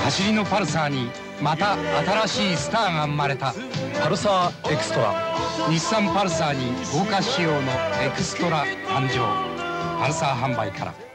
走りのパルサーにまた新しいスターが生まれた。 パルサーエクストラ。 日産パルサーに豪華仕様のエクストラ誕生。パルサー販売から。